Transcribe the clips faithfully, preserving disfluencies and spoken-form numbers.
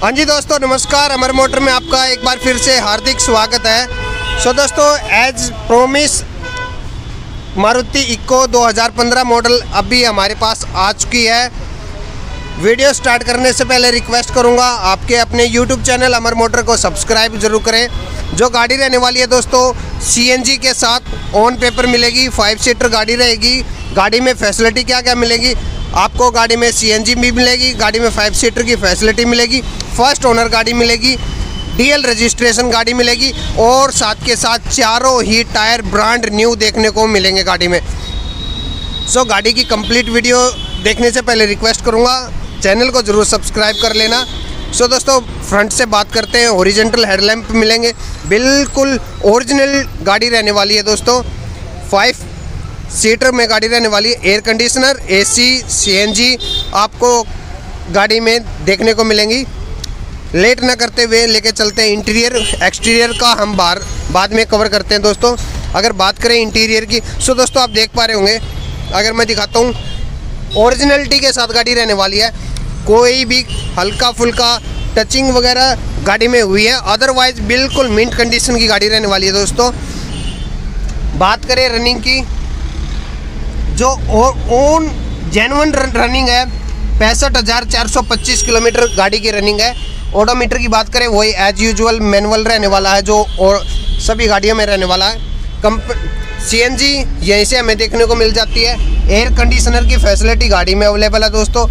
हाँ जी दोस्तों, नमस्कार। अमर मोटर में आपका एक बार फिर से हार्दिक स्वागत है। सो दोस्तों, एज प्रोमिस मारुति इको दो हज़ार पंद्रह मॉडल अभी हमारे पास आ चुकी है। वीडियो स्टार्ट करने से पहले रिक्वेस्ट करूंगा आपके अपने यूट्यूब चैनल अमर मोटर को सब्सक्राइब जरूर करें। जो गाड़ी रहने वाली है दोस्तों, सीएनजी के साथ ऑन पेपर मिलेगी, फाइव सीटर गाड़ी रहेगी। गाड़ी में फैसिलिटी क्या क्या मिलेगी आपको? गाड़ी में सीएनजी भी मिलेगी, गाड़ी में फाइव सीटर की फैसिलिटी मिलेगी, फर्स्ट ओनर गाड़ी मिलेगी, डीएल रजिस्ट्रेशन गाड़ी मिलेगी और साथ के साथ चारों ही टायर ब्रांड न्यू देखने को मिलेंगे गाड़ी में। सो so, गाड़ी की कंप्लीट वीडियो देखने से पहले रिक्वेस्ट करूंगा चैनल को जरूर सब्सक्राइब कर लेना। सो so, दोस्तों, फ्रंट से बात करते हैं। हॉरिजॉन्टल हेडलैम्प मिलेंगे, बिल्कुल ओरिजिनल गाड़ी रहने वाली है दोस्तों। फाइव सीटर में गाड़ी रहने वाली है। एयर कंडीशनर, एसी, सीएनजी आपको गाड़ी में देखने को मिलेंगी। लेट ना करते हुए लेके चलते हैं इंटीरियर। एक्सटीरियर का हम बाहर बाद में कवर करते हैं दोस्तों। अगर बात करें इंटीरियर की, सो दोस्तों आप देख पा रहे होंगे, अगर मैं दिखाता हूँ, ओरिजिनलिटी के साथ गाड़ी रहने वाली है। कोई भी हल्का फुल्का टचिंग वगैरह गाड़ी में हुई है, अदरवाइज बिल्कुल मिंट कंडीशन की गाड़ी रहने वाली है दोस्तों। बात करें रनिंग की, जो ओन जेन्युइन रनिंग है, पैंसठ हज़ार चार सौ पच्चीस किलोमीटर गाड़ी की रनिंग है। ओडोमीटर की बात करें, वही एज यूजुअल मैनुअल रहने वाला है, जो और सभी गाड़ियों में रहने वाला है। कंप सीएनजी यहीं से हमें देखने को मिल जाती है। एयर कंडीशनर की फैसिलिटी गाड़ी में अवेलेबल है दोस्तों।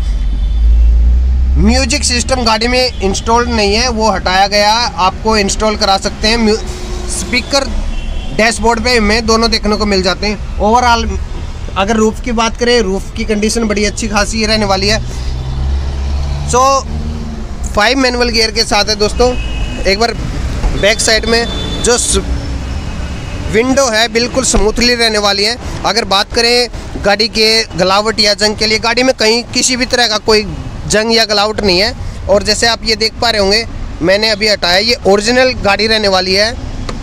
म्यूजिक सिस्टम गाड़ी में इंस्टॉल नहीं है, वो हटाया गया है, आपको इंस्टॉल करा सकते हैं। स्पीकर डैशबोर्ड पे हमें दोनों देखने को मिल जाते हैं। ओवरऑल अगर रूफ की बात करें, रूफ की कंडीशन बड़ी अच्छी खासी रहने वाली है। सो फाइव मैनुअल गियर के साथ है दोस्तों। एक बार बैक साइड में जो विंडो है बिल्कुल स्मूथली रहने वाली है। अगर बात करें गाड़ी के गलावट या जंग के लिए, गाड़ी में कहीं किसी भी तरह का कोई जंग या गलावट नहीं है। और जैसे आप ये देख पा रहे होंगे, मैंने अभी हटाया, ये ओरिजिनल गाड़ी रहने वाली है।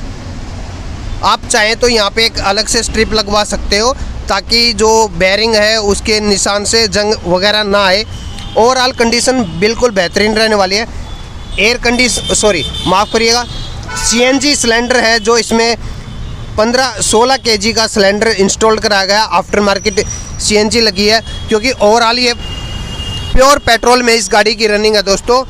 आप चाहें तो यहाँ पे एक अलग से स्ट्रिप लगवा सकते हो, ताकि जो बेयरिंग है उसके निशान से जंग वगैरह ना आए। ओवरऑल कंडीशन बिल्कुल बेहतरीन रहने वाली है। एयर कंडीशन सॉरी माफ़ करिएगा, सीएनजी सिलेंडर है, जो इसमें पंद्रह सोलह केजी का सिलेंडर इंस्टॉल कराया गया। आफ्टर मार्केट सीएनजी लगी है, क्योंकि ओवरऑल ये प्योर पेट्रोल में इस गाड़ी की रनिंग है दोस्तों।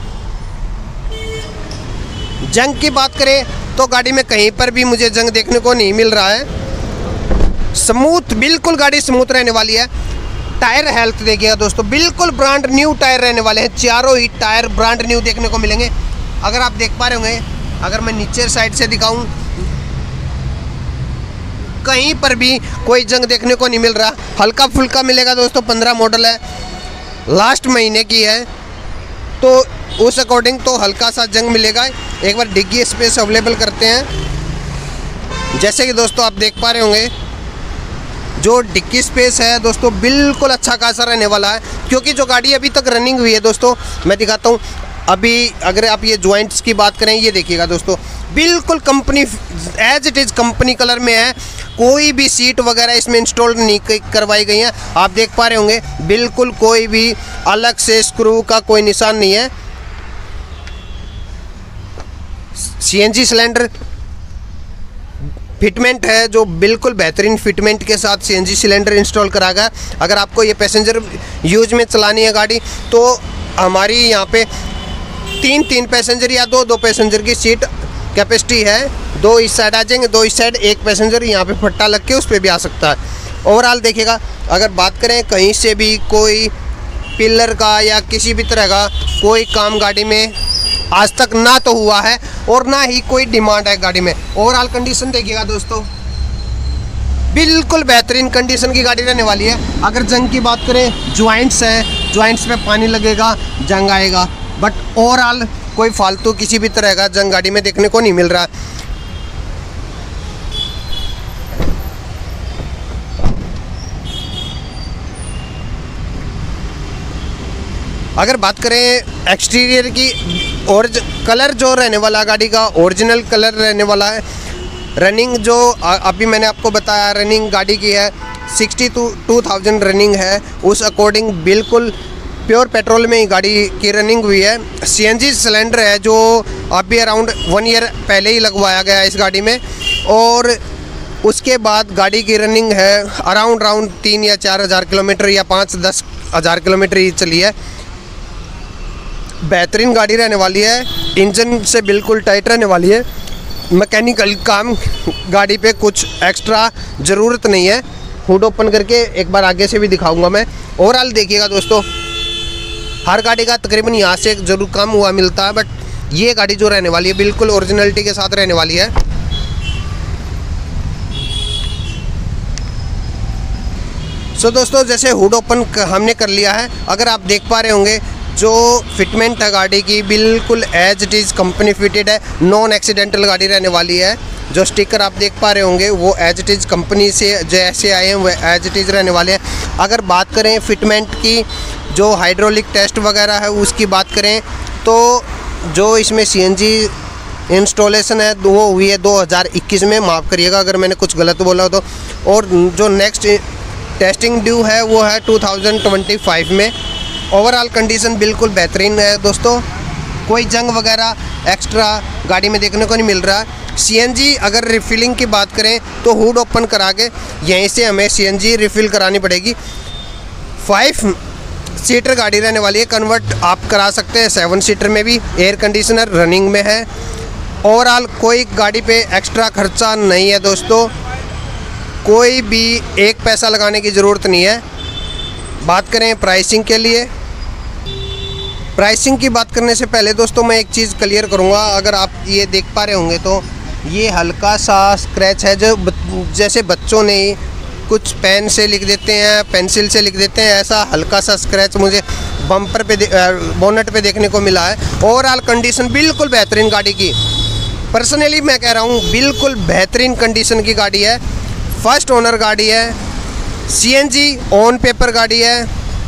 जंग की बात करें तो गाड़ी में कहीं पर भी मुझे जंग देखने को नहीं मिल रहा है। स्मूथ, बिल्कुल गाड़ी स्मूथ रहने वाली है। टायर हेल्थ देखिएगा दोस्तों, बिल्कुल ब्रांड न्यू टायर रहने वाले हैं। चारों ही टायर ब्रांड न्यू देखने को मिलेंगे। अगर आप देख पा रहे होंगे, अगर मैं नीचे साइड से दिखाऊं, कहीं पर भी कोई जंग देखने को नहीं मिल रहा। हल्का फुल्का मिलेगा दोस्तों। पंद्रह मॉडल है, लास्ट महीने की है, तो उस अकॉर्डिंग तो हल्का सा जंग मिलेगा। एक बार डिग्गी स्पेस अवेलेबल करते हैं। जैसे कि दोस्तों आप देख पा रहे होंगे, जो डिक्की स्पेस है दोस्तों बिल्कुल अच्छा खासा रहने वाला है, क्योंकि जो गाड़ी अभी तक रनिंग हुई है दोस्तों, मैं दिखाता हूँ। अभी अगर आप ये जॉइंट्स की बात करें, ये देखिएगा दोस्तों, बिल्कुल company as it is company colour में है। कोई भी सीट वगैरह इसमें इंस्टॉल नहीं करवाई गई है। आप देख पा रहे होंगे, बिल्कुल कोई भी अलग से स्क्रू का कोई निशान नहीं है। सीएनजी सिलेंडर फिटमेंट है, जो बिल्कुल बेहतरीन फिटमेंट के साथ सीएनजी सिलेंडर इंस्टॉल करा गया। अगर आपको ये पैसेंजर यूज में चलानी है गाड़ी, तो हमारी यहाँ पे तीन तीन पैसेंजर या दो दो पैसेंजर की सीट कैपेसिटी है। दो इस साइड आ जाएंगे, दो इस साइड, एक पैसेंजर यहाँ पे फट्टा लग के उस पर भी आ सकता है। ओवरऑल देखिएगा, अगर बात करें कहीं से भी कोई पिलर का या किसी भी तरह का कोई काम गाड़ी में आज तक ना तो हुआ है, और ना ही कोई डिमांड है गाड़ी में। ओवरऑल कंडीशन देखिएगा दोस्तों, बिल्कुल बेहतरीन कंडीशन की गाड़ी रहने वाली है। अगर जंग की बात करें, ज्वाइंट्स हैं, ज्वाइंट्स पे पानी लगेगा, जंग आएगा, बट ओवरऑल कोई फालतू किसी भी तरह का जंग गाड़ी में देखने को नहीं मिल रहा। अगर बात करें एक्सटीरियर की, और कलर जो रहने वाला गाड़ी का ओरिजिनल कलर रहने वाला है। रनिंग जो अभी मैंने आपको बताया, रनिंग गाड़ी की है sixty two two thousand running है। उस अकॉर्डिंग बिल्कुल प्योर पेट्रोल में ही गाड़ी की रनिंग हुई है। सीएनजी सिलेंडर है जो अभी अराउंड वन ईयर पहले ही लगवाया गया है इस गाड़ी में, और उसके बाद गाड़ी की रनिंग है अराउंड राउंड तीन या चार हज़ार किलोमीटर या पाँच दस हज़ार किलोमीटर ही चली है। बेहतरीन गाड़ी रहने वाली है, इंजन से बिल्कुल टाइट रहने वाली है। मैकेनिकल काम गाड़ी पे कुछ एक्स्ट्रा ज़रूरत नहीं है। हुड ओपन करके एक बार आगे से भी दिखाऊंगा मैं। ओवरऑल देखिएगा दोस्तों, हर गाड़ी का तकरीबन यहाँ से ज़रूर कम हुआ मिलता है, बट ये गाड़ी जो रहने वाली है बिल्कुल ओरिजिनलिटी के साथ रहने वाली है। सो so, दोस्तों जैसे हुड ओपन हमने कर लिया है, अगर आप देख पा रहे होंगे जो फिटमेंट है गाड़ी की बिल्कुल as it is company fitted है, नॉन एक्सीडेंटल गाड़ी रहने वाली है। जो स्टिकर आप देख पा रहे होंगे वो एज इट इज़ कंपनी से जैसे आए हैं वो एज इट इज़ रहने वाले हैं। अगर बात करें फिटमेंट की, जो हाइड्रोलिक टेस्ट वगैरह है उसकी बात करें, तो जो इसमें सीएनजी इंस्टॉलेशन है वो हुई है दो हज़ार इक्कीस में, माफ़ करिएगा अगर मैंने कुछ गलत बोला हो तो। और जो नेक्स्ट टेस्टिंग ड्यू है वो है टू थाउजेंड ट्वेंटी फाइव में। ओवरऑल कंडीशन बिल्कुल बेहतरीन है दोस्तों, कोई जंग वगैरह एक्स्ट्रा गाड़ी में देखने को नहीं मिल रहा है। सीएनजी अगर रिफिलिंग की बात करें तो हुड ओपन करा के यहीं से हमें सीएनजी रिफ़िल करानी पड़ेगी। फाइव सीटर गाड़ी रहने वाली है, कन्वर्ट आप करा सकते हैं सेवन सीटर में भी। एयर कंडीशनर रनिंग में है। ओवरऑल कोई गाड़ी पे एक्स्ट्रा खर्चा नहीं है दोस्तों, कोई भी एक पैसा लगाने की ज़रूरत नहीं है। बात करें प्राइसिंग के लिए, प्राइसिंग की बात करने से पहले दोस्तों मैं एक चीज़ क्लियर करूंगा। अगर आप ये देख पा रहे होंगे तो ये हल्का सा स्क्रैच है, जो जैसे बच्चों ने कुछ पेन से लिख देते हैं, पेंसिल से लिख देते हैं, ऐसा हल्का सा स्क्रैच मुझे बम्पर पे बोनट पे देखने को मिला है। ओवरऑल कंडीशन बिल्कुल बेहतरीन गाड़ी की, पर्सनली मैं कह रहा हूँ बिल्कुल बेहतरीन कंडीशन की गाड़ी है। फर्स्ट ओनर गाड़ी है, सीएनजी ऑन पेपर गाड़ी है,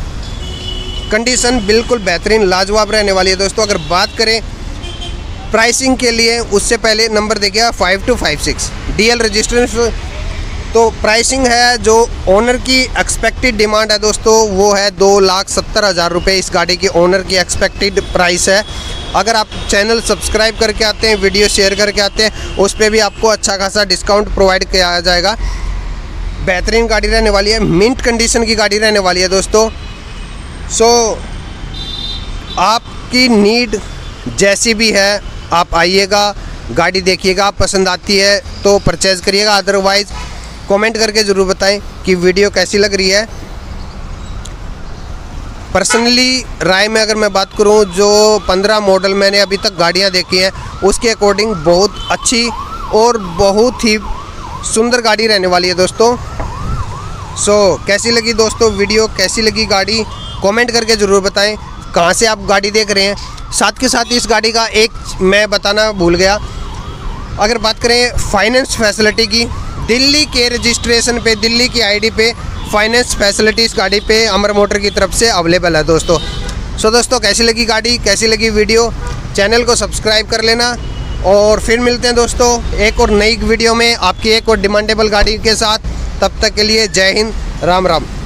कंडीशन बिल्कुल बेहतरीन लाजवाब रहने वाली है दोस्तों। अगर बात करें प्राइसिंग के लिए, उससे पहले नंबर देखिएगा five two five six DL registration. तो प्राइसिंग है जो ओनर की एक्सपेक्टेड डिमांड है दोस्तों वो है दो लाख सत्तर हज़ार रुपये इस गाड़ी की ओनर की एक्सपेक्टेड प्राइस है। अगर आप चैनल सब्सक्राइब करके आते हैं, वीडियो शेयर करके आते हैं, उस पर भी आपको अच्छा खासा डिस्काउंट प्रोवाइड किया जाएगा। बेहतरीन गाड़ी रहने वाली है, मिंट कंडीशन की गाड़ी रहने वाली है दोस्तों। सो आपकी नीड जैसी भी है आप आइएगा, गाड़ी देखिएगा, पसंद आती है तो परचेज़ करिएगा, अदरवाइज़ कमेंट करके ज़रूर बताएं कि वीडियो कैसी लग रही है। पर्सनली राय में अगर मैं बात करूं, जो पंद्रह मॉडल मैंने अभी तक गाड़ियां देखी हैं उसके अकॉर्डिंग बहुत अच्छी और बहुत ही सुंदर गाड़ी रहने वाली है दोस्तों। सो so, कैसी लगी दोस्तों वीडियो, कैसी लगी गाड़ी, कमेंट करके ज़रूर बताएं कहाँ से आप गाड़ी देख रहे हैं। साथ के साथ इस गाड़ी का एक मैं बताना भूल गया, अगर बात करें फाइनेंस फैसिलिटी की, दिल्ली के रजिस्ट्रेशन पे, दिल्ली की आईडी पे फाइनेंस फैसिलिटी इस गाड़ी पे अमर मोटर की तरफ से अवेलेबल है दोस्तों। सो so, दोस्तों कैसी लगी गाड़ी, कैसी लगी वीडियो, चैनल को सब्सक्राइब कर लेना और फिर मिलते हैं दोस्तों एक और नई वीडियो में आपकी एक और डिमांडेबल गाड़ी के साथ। तब तक के लिए जय हिंद, राम राम।